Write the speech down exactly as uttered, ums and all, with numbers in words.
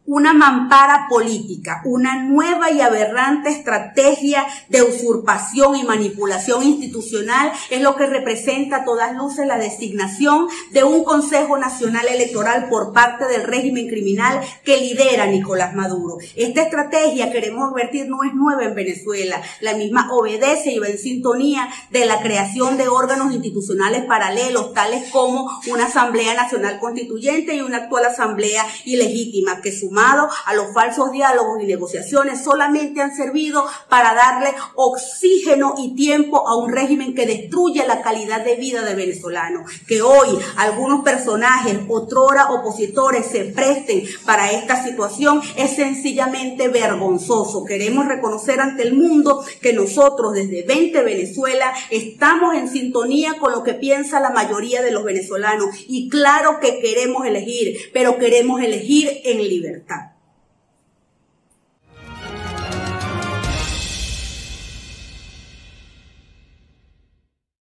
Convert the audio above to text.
una mampara política, una nueva y aberrante estrategia de usurpación y manipulación institucional es lo que representa a todas luces la designación de un Consejo Nacional Electoral por parte del régimen criminal que lidera Nicolás Maduro. Esta estrategia, queremos advertir, no es nueva en Venezuela. La misma obedece y va en sintonía de la creación de órganos institucionales paralelos, tales como una Asamblea Nacional Constituyente y una actual Asamblea ilegítima, que su a los falsos diálogos y negociaciones solamente han servido para darle oxígeno y tiempo a un régimen que destruye la calidad de vida de venezolanos. Que hoy algunos personajes, otrora opositores, se presten para esta situación es sencillamente vergonzoso. Queremos reconocer ante el mundo que nosotros desde veinte Venezuela estamos en sintonía con lo que piensa la mayoría de los venezolanos y claro que queremos elegir, pero queremos elegir en libertad.